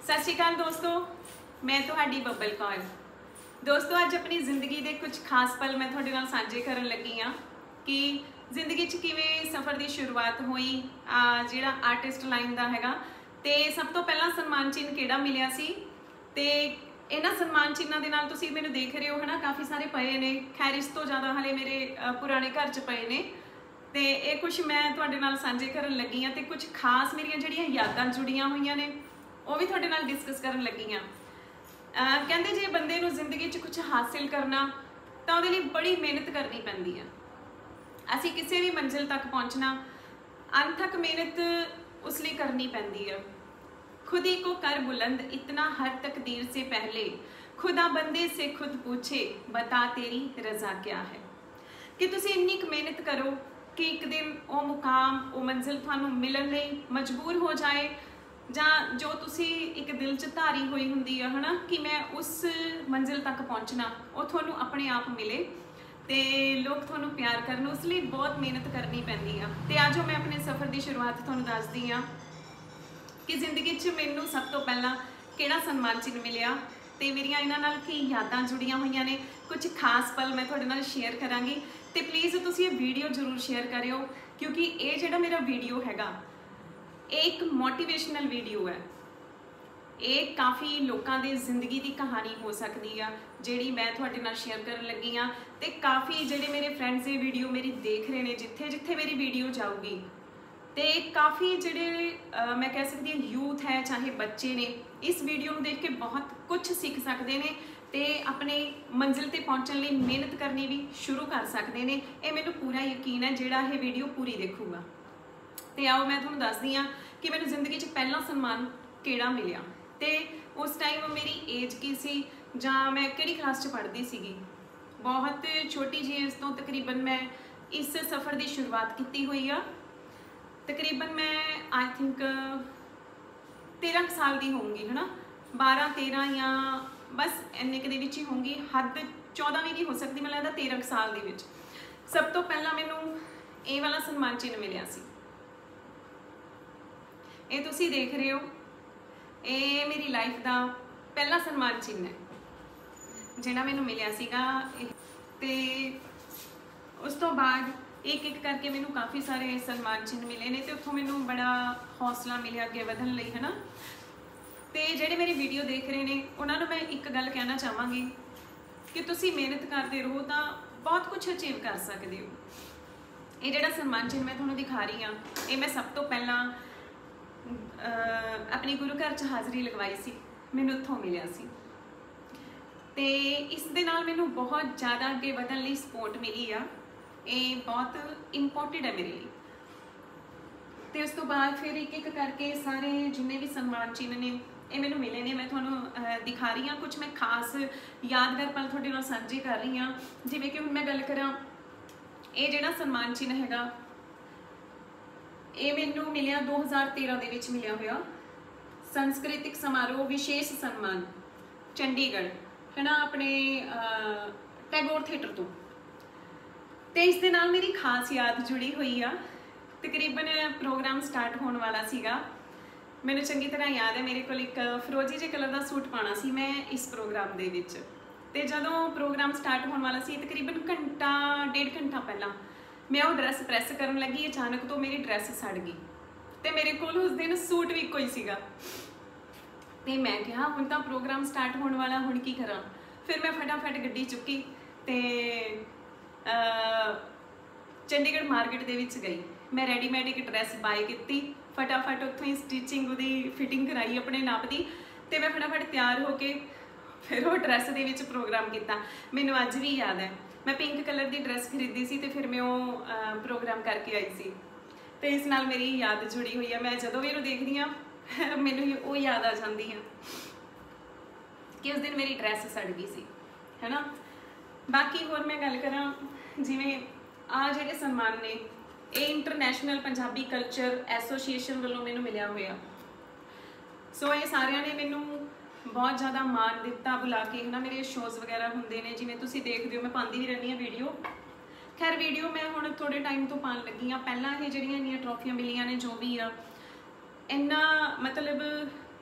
सत श्री अकाल दोस्तों, मैं तुहाडी बब्बल कौर। दोस्तों अज अपनी जिंदगी के कुछ खास पल मैं तुहाडे नाल साझे करन लगी हाँ कि जिंदगी च किवें सफ़र की शुरुआत हुई। जिहड़ा आर्टिस्ट लाइन का हैगा ते सब तो पहला सन्मान चिन्ह किहड़ा मिलिया सी ते इन्हां सन्मान चिन्हां दे नाल तुसीं मैनूं देख रहे हो है ना, काफ़ी सारे पए ने। खैर इस तो ज़्यादा हले मेरे पुराने घर च पए ने ते ये कुछ मैं तुहाडे नाल साझे करन लगी हाँ ते कुछ खास मेरियां जिहड़ियां यादां जुड़ियां होईयां ने वो भी तुहाडे नाल डिस्कस करन लगी हाँ। कहते जे बंदे नूं जिंदगी च कुछ हासिल करना तो उहदे लई बड़ी मेहनत करनी पैंदी है। असीं किसी भी मंजिल तक पहुँचना अनथक मेहनत उस लिए करनी पैंदी है। खुद ही को कर बुलंद इतना हर तकदीर से पहले, खुदा बंदे से खुद पूछे बता तेरी रजा क्या है। कि तुसीं इन्नी क मेहनत करो कि एक दिन वो मुकाम वो मंजिल तुहानूं मिलण लई मजबूर हो जाए, जां जो तुसी एक दिल च धारी हुई हुंदी है ना कि मैं उस मंजिल तक पहुँचना, वो तुहानूं अपने आप मिले ते लोग तुहानूं प्यार करन, उस लिए बहुत मेहनत करनी पैंदी है। ते अज मैं अपने सफ़र की शुरुआत तुहानूं दसदी हाँ कि जिंदगी च मैनूं सब तो पहला किहड़ा सन्मान चिन्ह मिलिया ते मेरियां इन्हां नाल की यादां जुड़ियां होईयां ने। कुछ खास पल मैं तुहाडे नाल शेयर करांगी ते प्लीज़ तुसीं ये वीडियो जरूर शेयर करियो क्योंकि ये जिहड़ा मेरा वीडियो हैगा एक मोटिवेशनल वीडियो है। ये काफ़ी लोगों की जिंदगी की कहानी हो सकती है जिहड़ी मैं तुहाडे नाल शेयर करन लगी हाँ। ते काफ़ी जिहड़े मेरे फ्रेंड्स ये वीडियो मेरी देख रहे हैं, जिथे जिथे मेरी वीडियो जाऊगी तो काफ़ी जिहड़े मैं कह सकती हूँ यूथ है चाहे बच्चे ने इस वीडियो में देख के बहुत कुछ सीख सकते हैं ते अपने मंजिल ते पहुँचने लिए मेहनत करनी भी शुरू कर सकते हैं। ये मैनूं पूरा यकीन है जिहड़ा ये वीडियो पूरी देखूगा। तो आओ मैं तुहानूं दसदी हाँ कि मैनूं जिंदगी च पहला सन्मान किहड़ा मिलिया ते उस टाइम मेरी एज की सी जां मैं किहड़ी क्लास च पढ़दी सीगी। बहुत छोटी जी एज तो तकरीबन मैं इस सफ़र की शुरुआत की हुई आ। तकरीबन मैं आई थिंक 13 साल की होंगी है ना, 12-13 या बस इन्ने के विच ही होंगी, हद 14 भी नहीं हो सकती, मैं लगता 13 साल के विच सब तो पहला मैनूं ये वाला सन्मान चिन्ह मिलिया सी। ये तुसी देख रहे हो, ये मेरी लाइफ का पहला सन्मान चिन्ह है जिहड़ा मैनूं मिलिया सीगा। ते उस तो बाद एक एक करके मैनूं काफ़ी सारे सन्मान चिन्ह मिले ने ते उत्थों मैनूं बड़ा हौसला मिलिया अगे वधन लई है ना। ते जिहड़े मेरी वीडियो देख रहे हैं उन्होंने मैं एक गल कहना चाहांगी कि तुसी मेहनत करते रहो तो बहुत कुछ अचीव कर सकते हो। ये जिहड़ा सन्मान चिन्ह मैं तुहानूं दिखा रही हाँ ये मैं सब तो पहला अपने गुरु घर च हाज़री लगवाई सी, मैनूं उत्थों मिलिया सी। ते इस दे नाल मैनूं बहुत ज़्यादा अगे वधन लई सपोर्ट मिली आ। ये बहुत इंपॉर्टेंट है मेरे लिए। तो उस तो बाद फिर एक एक करके सारे जिन्ने भी सन्मान चिन्ह ने ये मैनूं मिले ने, मैं तुहानूं दिखा रही हाँ। कुछ मैं खास यादगार पल तुहाडे नाल साझे कर रही हाँ। जिवें कि हुण मैं गल करां, ये जिहड़ा सन्मान चिन्ह हैगा ये मैनूं मिलिया 2013 दे विच मिलिया होया सांस्कृतिक समारोह विशेष सन्मान चंडीगढ़ है ना, अपने टैगोर थिएटर तो इस दे नाल मेरी खास याद जुड़ी हुई आ। तकरीबन प्रोग्राम स्टार्ट होने वाला सीगा, मैनूं चंगी तरह याद है। मेरे को एक फिरोजी जे कलर का सूट पाना सी मैं इस प्रोग्राम दे विच। ते जदों प्रोग्राम स्टार्ट होने वाला सी तकरीबन घंटा 1.5 घंटा पहला मैं वो ड्रैस प्रैस करन लगी, अचानक तो मेरी ड्रैस सड़ गई ते मेरे कोल उस दिन सूट भी कोई सीगा। ते मैं कहा हुण तां प्रोग्राम स्टार्ट होने वाला, हुण की करां। फिर मैं फटाफट गड्डी चुकी ते चंडीगढ़ मार्केट दे विच गई। मैं रेडीमेड एक ड्रैस बाय की, फटाफट उत्थों ही स्टिचिंग उहदी फिटिंग कराई अपने नाप की ते मैं फटाफट तैयार होके फिर वो ड्रैस दे विच प्रोग्राम किया। मैनूं अज भी याद है, मैं पिंक कलर की ड्रैस खरीदी सी ते फिर मैं वो प्रोग्राम करके आई सी। तो इस नाल मेरी याद जुड़ी हुई है। मैं जदों भी इहनूं देखदी हाँ मैनूं वो याद आ जाती है कि उस दिन मेरी ड्रैस सड़ गई सी है ना। बाकी होर मैं गल करां जिवें आ जिहड़े सन्मान ने ये इंटरनेशनल पंजाबी कल्चर एसोसीएशन वालों मैनूं मिलिया होया। सो ये सारियां ने मैनूं बहुत ज़्यादा मान दिता बुला के है ना। मेरे शोज़ वगैरह होंदे ने जिवें तुसीं देखदे हो, मैं पांदी भी रहनी हाँ वीडियो। खैर वीडियो मैं हुण थोड़े टाइम तो पान लगी हाँ, पहलां ये जिहड़ियां इन्नियां ट्रॉफियां मिलियां ने जो भी आ इन्ना मतलब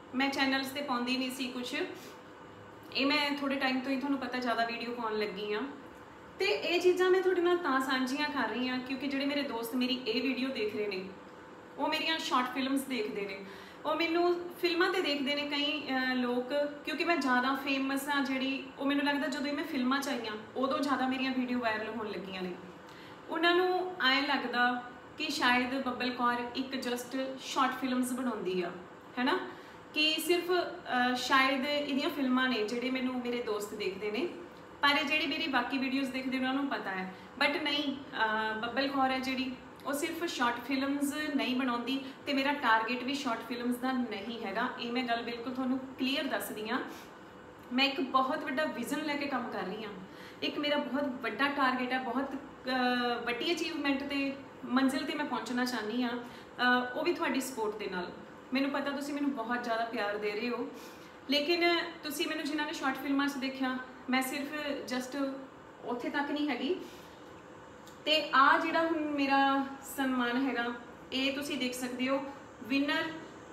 मैं चैनल्स ते पाउंदी नहीं सी कुछ, ये मैं थोड़े टाइम तो ही तुहानूं पता ज़्यादा वीडियो पाउण लगी हाँ। तो ये चीज़ां मैं तुहाडे नाल तां सांझियां कर रही हाँ क्योंकि जिहड़े मेरे दोस्त मेरी ये वीडियो देख रहे हैं वो मेरियां शॉर्ट फिल्म्स देखते हैं, वो मैनू फिल्मां ते देखते हैं कई लोग, क्योंकि मैं ज़्यादा फेमस हाँ जिहड़ी, वो मैनू लगदा जदों मैं फिल्मां च आई हाँ उदों ज़्यादा मेरियां वीडियो वायरल होण लगियां ने। उन्होंने ऐ लगदा कि शायद बब्बल कौर एक जस्ट शॉर्ट फिल्म्स बनाउंदी आ, है ना, कि सिर्फ शायद इहदियां फिल्मां ने जिहड़े मैनू मेरे दोस्त देखते हैं, पर जिहड़ी मेरी बाकी वीडियोज़ देखते उन्होंने पता है। बट नहीं, बब्बल कौर है जिहड़ी वो सिर्फ शॉर्ट फिल्म्स नहीं बनाउंदी ते मेरा टारगेट भी शॉर्ट फिल्म्स का नहीं हैगा। ये मैं गल बिल्कुल तुहानूं क्लीयर दस दी हाँ। मैं एक बहुत वड्डा विजन लैके काम कर रही हाँ, एक मेरा बहुत वड्डा टारगेट है, बहुत वड्डी अचीवमेंट ते मंजिल ते मैं पहुँचना चाहनी हाँ, वो भी तुहाडी सपोर्ट दे नाल। मैनूं पता तुसीं मैनूं बहुत ज़्यादा प्यार दे रहे हो, लेकिन तुसीं मैनूं जिन्हां ने शॉर्ट फिल्मां च देखा, मैं सिर्फ जस्ट उत्थे तक नहीं हैगी। ते आ जिहड़ा हुण मेरा सन्मान हैगा, ये तुसीं देख सकते हो, winner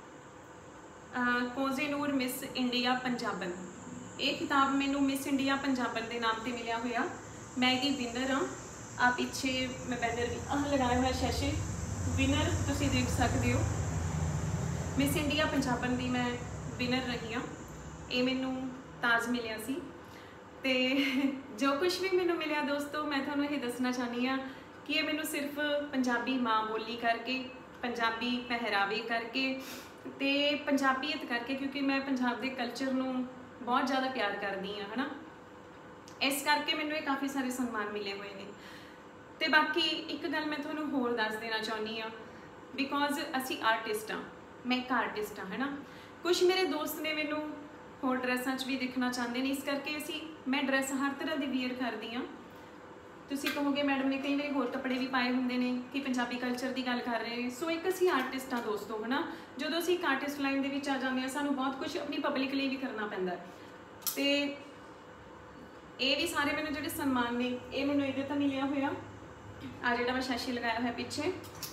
Kohinoor Miss India Punjaban. ये खिताब मैनू मिस इंडिया पंजाबन के नाम से मिलिया हुआ, मैं ये विनर हाँ। आ पिछे मैं बैनर भी लगाया हुआ शैशे विनर, तुसीं देख सकते हो, मिस इंडिया पंजाबन की मैं विनर रही हाँ। ये मैनू ताज मिलिया सी, ते जो कुछ भी मैनू मिलिया दोस्तों, मैं तुहानूं ये दसना चाहनी हाँ कि ये मैनू सिर्फ पंजाबी माँ बोली करके, पंजाबी पहरावे करके ते पंजाबीयत करके, क्योंकि मैं पंजाब के कल्चर नूं बहुत ज़्यादा प्यार करदी हाँ, है ना, इस करके मैनू ये काफ़ी सारे सन्मान मिले हुए हैं। तो बाकी एक गल मैं तुहानूं होर दस देना चाहनी हाँ, बिकॉज असी आर्टिस्ट हाँ, मैं एक आर्टिस्ट हाँ, है ना। कुछ मेरे दोस्त ने मैनू होर ड्रैसां च भी दिखना चाहते हैं, इस करके असी मैं ड्रैस हर तरह की वीयर करदी हाँ। तुसीं कहोगे मैडम ने कई बार होर कपड़े भी पाए होंगे ने कि पंजाबी कल्चर की गल कर रहे हैं। सो एक असी आर्टिस्ट हाँ दोस्तों, है ना, जो असी एक आर्टिस्ट लाइन के आ जाते हैं, सानूं बहुत कुछ अपनी पब्लिक लिए भी करना पैंदा है। तो ये भी सारे मैंने जोड़े सन्मान ने, ये मैंने ये तो मिलिया हुआ, आ जिहड़ा मैं शैशी लगाया हुआ पिछे,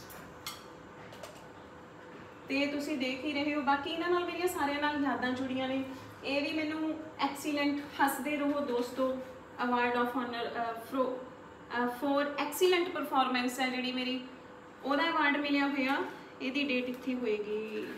तो तुसीं देख ही रहे हो। बाकी इन्हां नाल मेरियां सारियां नाल यादां जुड़ियां ने। ये भी मैनू एक्सीलेंट हसदे रहो दोस्तों award of honour for excellent performance है जी मेरी, वह अवार्ड मिलिया हुआ। यदी डेट इत्थे होएगी,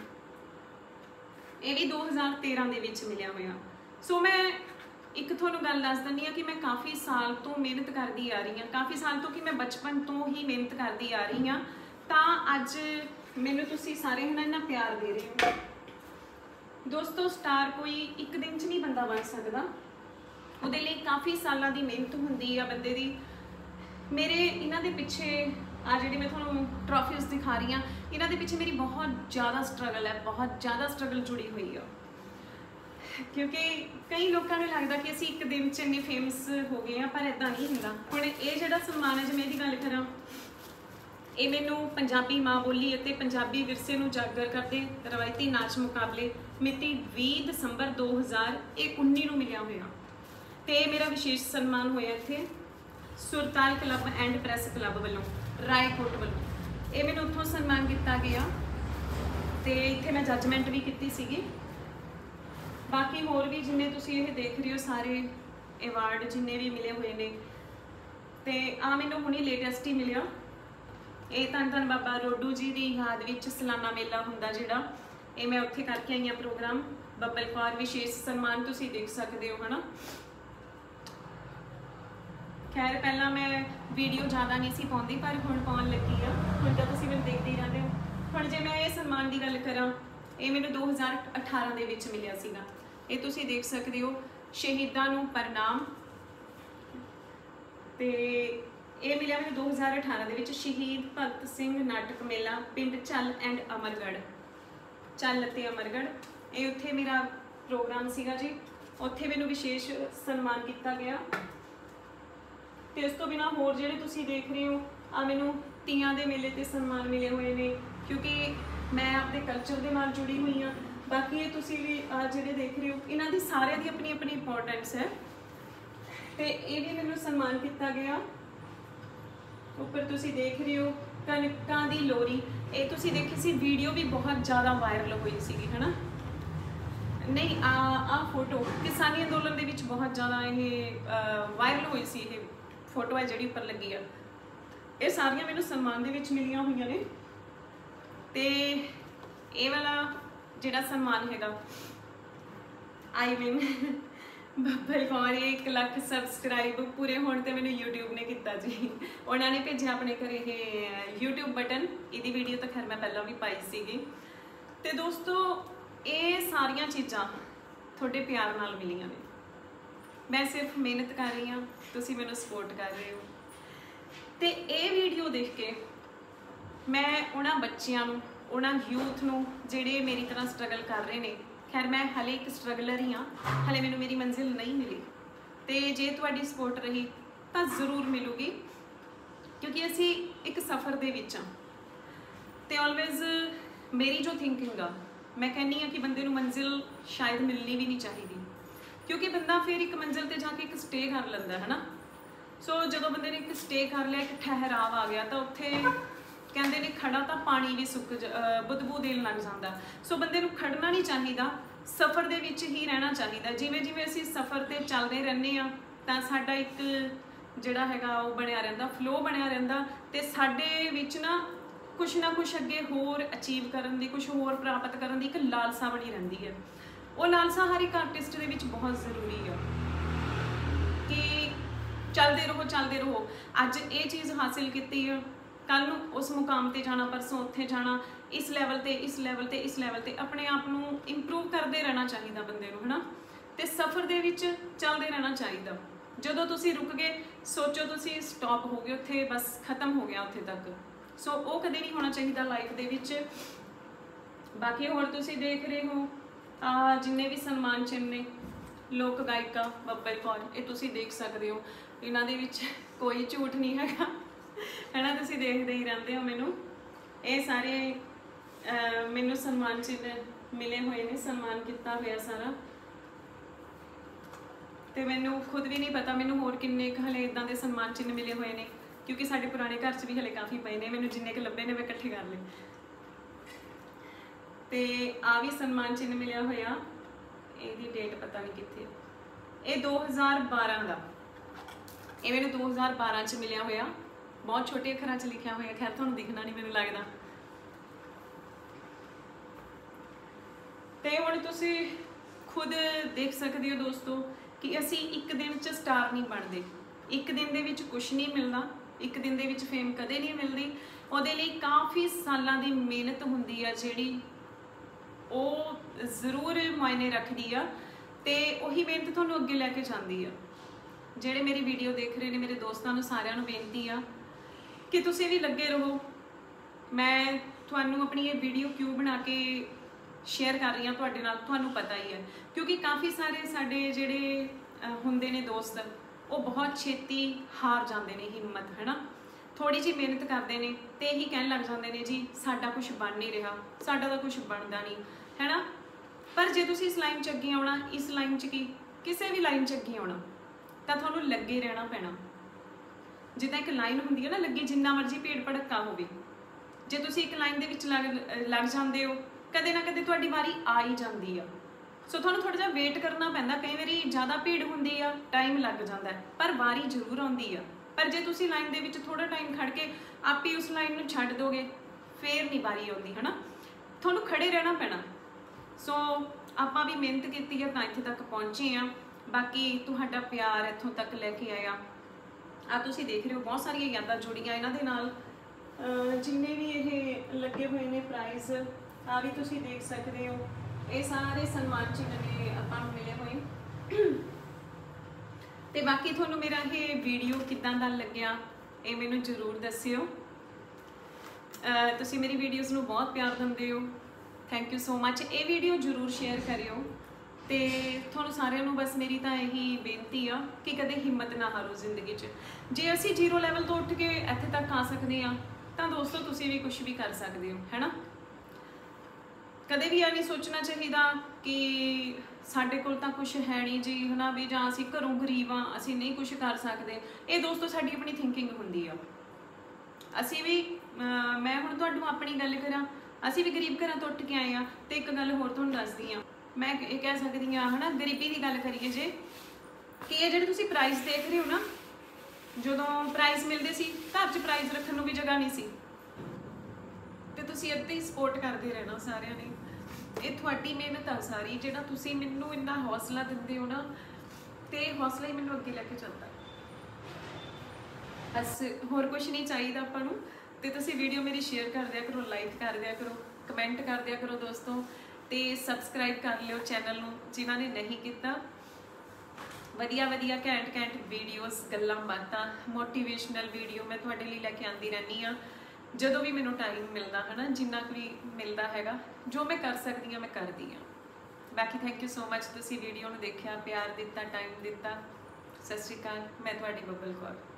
ये भी 2013 के विच मिलिया हुआ। सो मैं एक थोनों गल दस दिंदी हाँ कि मैं काफ़ी साल तो मेहनत करती आ रही हाँ, काफ़ी साल तो कि मैं बचपन तो ही मेहनत करती आ रही हाँ, तो अज मैनू तुसीं सारे है ना इन्ना प्यार दे रहे हो दोस्तों। स्टार कोई एक दिन च नहीं बंदा बन सकता, उहदे लई काफ़ी सालों की मेहनत होंदी है बंदे दी। मेरे इन्हां दे पिछे आ जिहड़ी मैं तुहानूं ट्रॉफीज़ दिखा रही हाँ, इन्हां दे पिछे मेरी बहुत ज़्यादा स्ट्रगल है, बहुत ज़्यादा स्ट्रगल जुड़ी हुई है, क्योंकि कई लोगों को लगता कि असीं एक दिन च इन्ने फेमस हो गए हैं, पर इदां नहीं हुंदा। हुण ये जिहड़ा सन्मान है, जे मैं इहदी गल करां, ये मैनू पंजाबी माँ बोली और पंजाबी विरसे नूं उजागर करते रवायती नाच मुकाबले मिति 20 दिसंबर 2019 नूं मिलिया हुआ। तो मेरा विशेष सन्मान होया इत्थे Surtal club and press club वालों, रायकोट वालों। ये मैनू उत्थों सन्मान किया गया, तो इत्थे मैं जजमेंट भी की सीगी। बाकी होर भी जिन्ने तुसीं ये देख रहे हो सारे अवार्ड जिन्ने भी मिले हुए ने, तो आ मैनू हुणे लेटेस्ट ही मिलिया। ये धन धन बाबा रोडू जी की याद विच सालाना मेला हुंदा जिहड़ा, ये मैं उत्थे करके आई हाँ प्रोग्राम। बब्बल कौर विशेष सन्मान तुसीं देख सकते हो, है ना। खैर पहला मैं वीडियो ज़्यादा नहीं सी पाउंदी, पर हुण पाउण लगी आ, हुण तां तुसीं मैनूं देखदे ही रहंदे हो। हुण जे मैं ये सन्मान की गल करां, ये मैनूं 2018 दे विच मिलिया सीगा। ये तुसीं देख सकते हो, शहीदां नूं प्रणाम, ते ये मिलिया मैंने 2018 के शहीद भगत सिंह नाटक मेला पिंड चल एंड अमरगढ़, चल ते अमरगढ़। ये उत्थे मेरा प्रोग्राम सीगा जी, उत्थे मैनू विशेष सन्मान किया गया। तो उस तो बिना होर जिहड़े तुसीं देख रहे हो, आ मैनू तियां दे मेले ते सन्मान मिले हुए ने, क्योंकि मैं अपने कल्चर के नाल जुड़ी हुई हाँ। बाकी ये तुसीं भी जिहड़े देख रहे हो, इन्हां दी सारिआं दी अपनी अपनी इंपोर्टेंस है। तो ये भी मैनू सन्मान किया गया। उपर तुसीं देख रहे हो कनकां दी लोरी, ये तुसीं देखी सी वीडियो भी बहुत ज़्यादा वायरल हुई सी, है ना। नहीं आ फोटो किसानी अंदोलन दे विच बहुत ज़्यादा ये वायरल हुई सी। ये फोटो है जिहड़ी उपर लगी आ, ये सारियां मैनूं सन्मान दे विच मिलियां होईयां ने। ते ये वाला जिहड़ा सन्मान हैगा I mean Babbal Kaur 1 lakh subscribe पूरे होने ते मैंने यूट्यूब ने किया जी। उन्होंने भेजा अपने घर ये यूट्यूब बटन, इहदी वीडियो तो खैर मैं पहला भी पाई सीगी। ते दोस्तों ये सारियां चीज़ां थोड़े प्यार नाल मिलियां ने। मैं सिर्फ मेहनत कर रही हाँ, तुसीं मैनूं सपोर्ट कर रहे हो। तो ये वीडियो देख के मैं उन्हां बच्चियां नूं, उन्हां यूथ नूं जिहड़े मेरी तरह स्ट्रगल कर रहे हैं, खैर मैं हले एक स्ट्रगलर ही हाँ, हले मैनूं मेरी मंजिल नहीं मिली, तो जे तुहाडी सपोर्ट रही तो जरूर मिलूगी, क्योंकि असी एक सफ़र दे विच हाँ। तो ऑलवेज मेरी जो थिंकिंग आ, मैं कहनी हाँ कि बंदे नूं मंजिल शायद मिलनी भी नहीं चाहिए, क्योंकि बंदा फिर एक मंजिल ते जाके एक स्टे कर लैंदा है ना। सो जो बंदे ने एक स्टे कर लिया, एक ठहराव आ गया, तो उत्थे कहते ने खड़ा तो पानी भी सुक बदबू देन लग जाता। सो बंदे नूं खड़ना नहीं चाहिए, सफ़र दे विच ही रहना चाहिए। जिवें जिवें असीं सफ़र ते चलते रहने हाँ तो साडा एक जिहड़ा हैगा वो बनिया रहिंदा, फ्लो बनिया रहिंदा, ते साडे विच ना कुछ अगे होर अचीव करन दी, कुछ होर प्राप्त करन दी एक लालसा बनी रहिंदी है। वो लालसा हर एक आर्टिस्ट दे विच बहुत जरूरी है कि चलते रहो। अज ये चीज़ हासिल की है, कल नूं उस मुकाम ते जाना, परसों उत्थे जाना, इस लैवल ते अपने आप नूं इंप्रूव करते रहना चाहिए बंदे नूं, है ना। तो सफ़र दे विच चलते रहना चाहिए। जदों तुसीं रुक गए, सोचो तुसीं स्टॉप हो गए उत्थे, बस खत्म हो गया उत्थे तक। सो वो कदे नहीं होना चाहिए लाइफ दे विच। बाकी होर तुसीं देख रहे हो जिन्ने भी सन्मान चिन्ह ने, लोक गायिका बब्बल कौर, ये तुसीं देख सकते हो, इन्हां दे विच कोई झूठ नहीं हैगा, है ना। तुसीं देखते ही रहते हो मैनू, ये सारे मैनू सन्मान चिन्ह मिले हुए ने, सन्मान किया हुआ सारा। तो मैनू खुद भी नहीं पता मैनू होर किन्ने हले इदां दे सन्मान चिन्ह मिले हुए हैं, क्योंकि साडे पुराने घर च भी हले काफ़ी पे ने, मैनू जिन्ने क लभे ने मैं इकट्ठे कर ले। तो आ भी सन्मान चिन्ह मिलिया होया, ਇਹਦੀ डेट पता नहीं कितने, ये 2012 का, ये मैंने 2012 च मिलिया होया, बहुत छोटे अखरां च लिखिया होया, खैर तुहानूं दिखना नहीं मैनूं लगदा। तो हुण तुसीं खुद देख सकते हो दोस्तों कि असी एक दिन च स्टार नहीं बनते, एक दिन दे विच कुछ नहीं मिलना, एक दिन दे विच फेम कदे नहीं मिलती। उहदे लई काफ़ी सालां दी मेहनत हुंदी आ जिहड़ी वो जरूर मायने रखती है, तो उही मेहनत तुहानूं अगे लैके जाती है। जिहड़े मेरी वीडियो देख रहे हैं मेरे दोस्तों नूं सारिआं नूं बेनती आ कि तुसीं भी लगे रहो। मैं तुहानूं अपनी ये वीडियो क्यों बना के शेयर कर रही हाँ तुहाडे नाल, तुहानूं पता ही है, क्योंकि काफ़ी सारे साडे जिहड़े हुंदे ने दोस्त, वो बहुत छेती हार जाते हैं हिम्मत, है ना। थोड़ी जी मेहनत करते हैं तो यही कहन लग जाते हैं जी साडा कुछ बन नहीं रहा, साडा तो कुछ बनता नहीं, है ना। पर जे तुसीं इस लाइन च अगे आउणा, इस लाइन च की किसी भी लाइन च अगे आउणा, तो तुहानूं लगे रहना पैना। जिद्दां एक लाइन हुंदी है ना लगी, जिन्ना मर्जी भीड़ भड़का होवे, जे तुसीं एक लाइन दे विच लग जांदे हो, कदे ना कदे तुहाडी वारी आ ही जांदी आ। सो तुहानूं थोड़ा जिहा वेट करना पैंदा, कई वारी ज़्यादा भीड़ हुंदी आ, टाइम लग जांदा है, पर वारी जरूर आउंदी आ। पर जे तुसीं लाइन दे विच थोड़ा टाइम खड़ के आप ही उस लाइन नूं छड्ड दोगे, फिर नहीं बारी आउंदी, है ना। तुहानूं खड़े रहना पैना। सो आपां भी मेहनत कीती है तां इत्थे तक पहुंचे हैं, बाकी तुहाडा प्यार इत्थों तक लैके आया। आ तुसीं देख रहे हो बहुत सारियां यादां जुड़ियां इन्हां दे नाल, जिन्ने भी ये लगे हुए ने प्राइज़, आ भी तुसीं देख सकते हो, ये सारे सन्मान चिन्ह ने आपां नूं मिले हुए। तो बाकी तुहानूं मेरा ये वीडियो किदां दा लग्गिया, ये मैनूं जरूर दस्सिओ। तुसीं मेरी वीडियोज़ नूं बहुत प्यार दिंदे हो, थैंक यू सो मच। ये वीडियो जरूर शेयर करियो। तो तुहानूं सारिआं नूं बस मेरी तो यही बेनती आ कि कदे हिम्मत ना हारो जिंदगी च। जे असीं जीरो लैवल तो उठ के इत्थे तक आ सकते हैं तो दोस्तों तुसीं भी कुछ भी कर सकते हो, है ना। कदे भी नहीं सोचना चाहिए कि साडे कोल तां कुछ है नहीं जी, है ना, भी जां असीं घरों गरीब हाँ, असीं नहीं कुछ कर सकते। ये दोस्तों साडी अपनी थिंकिंग हुंदी आ। असीं भी मैं हुण तुहानूं अपनी गल करां, असीं भी गरीब घरां तो उठ के आए हाँ। तो एक गल होर तुहानूं दसदी हाँ, मैं ये कह सकती हाँ है ना, गरीबी की गल करिए जे कि ये जो तुम प्राइज़ देख रहे हो ना, जो प्राइज़ मिलते सी घर च प्राइज़ रखने भी जगह नहीं सी, तो तुसी अद्दे ही सपोर्ट करते रहना सारिਆਂ ने। ये थोड़ी मेहनत आ सारी, जो तुसी मैनू इन्ना हौसला दिंदे हो ना, तो हौसला ही मैनू अगे लैके चलता। बस होर कुछ नहीं चाहिए आपां नूं। ते तुसी वीडियो मेरी शेयर कर दिया करो, लाइक कर दिया करो, कमेंट कर दिया करो दोस्तों, तो सबसक्राइब कर लियो चैनल नूं जिन्हां ने नहीं किया। वधिया वधिया घैंट घैंट वीडियोज़, गल्लां बातां, मोटिवेशनल वीडियो मैं तुहाडे लई लैके आंदी रहनी हाँ जदों भी मैनूं टाइम मिलदा है ना, जिन्ना भी मिलता हैगा, जो मैं कर सकती हाँ मैं करदी हाँ। बाकी थैंक यू सो मच, तुसी वीडियो नूं देखिया, प्यार दिता, टाइम दिता। सत श्री अकाल, मैं तुहाडी बब्बल कौर।